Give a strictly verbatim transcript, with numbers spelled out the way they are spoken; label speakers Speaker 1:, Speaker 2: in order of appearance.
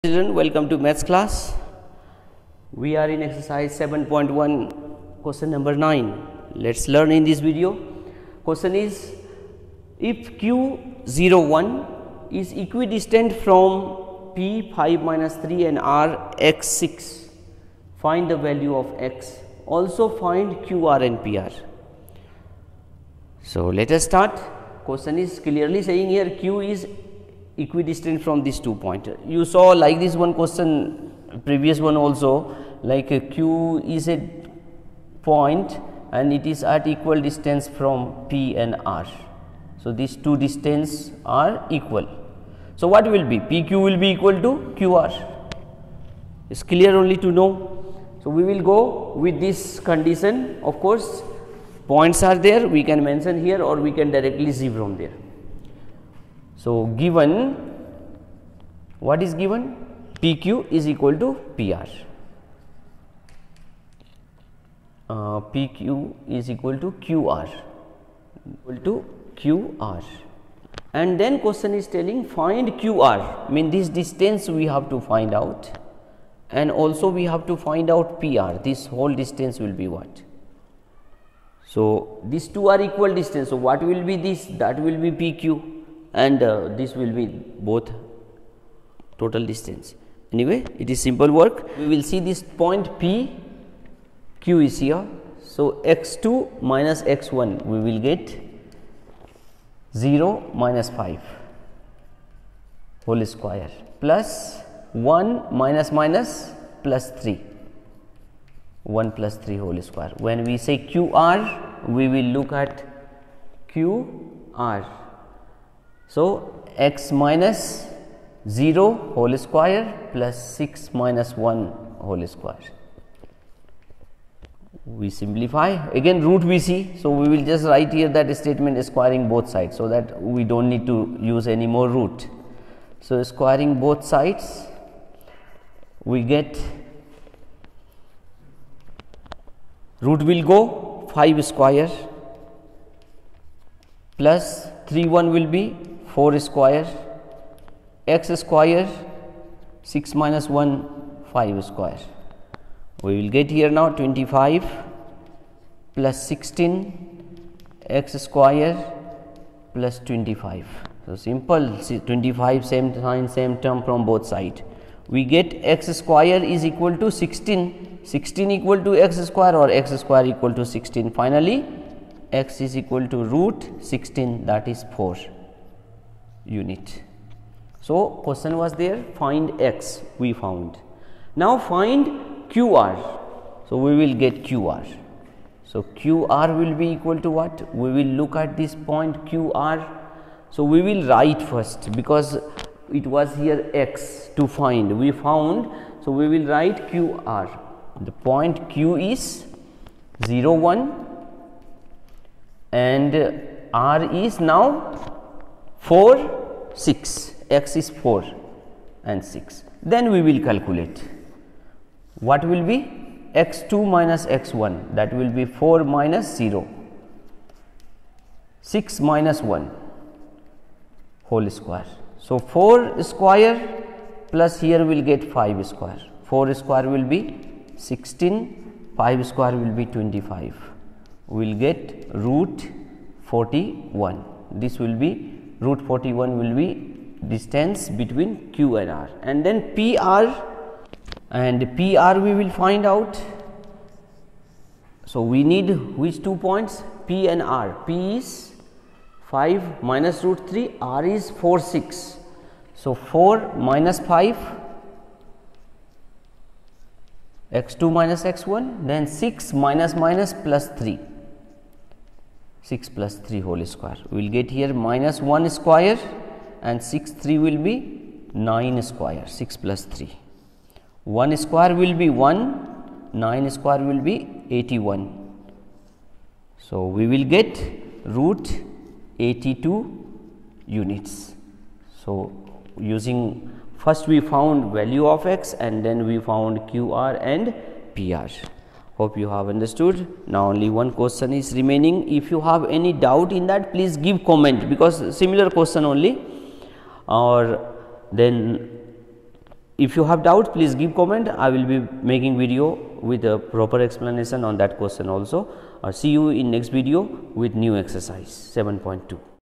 Speaker 1: Children, welcome to maths class. We are in exercise seven point one, question number nine. Let's learn in this video. Question is, if q zero one is equidistant from p five minus three and r x six, find the value of x. Also find qr and pr. So let us start. Question is clearly saying here q is equidistant from these two points. You saw like this one question, previous one also, like a q is a point and it is at equal distance from p and r. So these two distance are equal. So what will be? Pq will be equal to qr. It's clear only to know. So we will go with this condition. Of course, points are there, we can mention here or we can directly see from there. So given, what is given? P Q is equal to P R. Uh, P Q is equal to Q R, equal to Q R. And then question is telling find Q R, mean this distance we have to find out, and also we have to find out P R, this whole distance will be what? So these two are equal distance, so what will be this? That will be P Q. And uh, this will be both total distance. Anyway, it is simple work. We will see this point P, Q is here. So x two minus x one, we will get zero minus five whole square plus one minus minus plus three, one plus three whole square. When we say Q R, we will look at Q R. So x minus zero whole square plus six minus one whole square. We simplify, again root we see, so we will just write here that statement squaring both sides, so that we don't need to use any more root. So squaring both sides, we get root will go five square plus three one will be four square, x square, six minus one, five square. We will get here now twenty-five plus sixteen, x square plus twenty-five. So simple, see twenty-five same sign, same term from both sides. We get x square is equal to sixteen, sixteen equal to x square or x square equal to sixteen. Finally, x is equal to root sixteen, that is four unit. So question was there, find x, we found. Now find Q R. So we will get Q R. So Q R will be equal to what? We will look at this point Q R. So we will write first, because it was here x to find, we found. So we will write Q R. The point Q is zero one and R is now four, six, x is four and six. Then we will calculate. What will be? x two minus x one, that will be four minus zero, six minus one whole square. So four square plus here we will get five square, four square will be sixteen, five square will be twenty-five. We will get root forty-one. This will be root forty-one will be distance between Q and R, and then P R, and P R we will find out. So we need which two points? P and R. P is five minus root three, R is four, six. So four minus five, x two minus x one, then six minus minus plus three, six plus three whole square. We will get here minus one square and six, three will be nine square, six plus three. one square will be one, nine square will be eighty-one. So we will get root eighty-two units. So using, first we found value of x and then we found Q R and P R. Hope you have understood. Now only one question is remaining. If you have any doubt in that, please give comment, because similar question only, or then If you have doubt, please give comment. I will be making video with a proper explanation on that question also. Or see you in next video with new exercise seven point two.